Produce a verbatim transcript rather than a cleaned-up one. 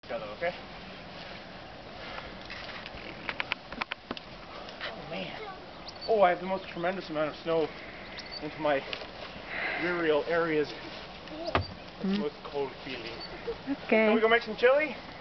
together, okay? Oh man. Oh, I have the most tremendous amount of snow into my rear areas. It's the most cold feeling. Okay. Can we go make some chili?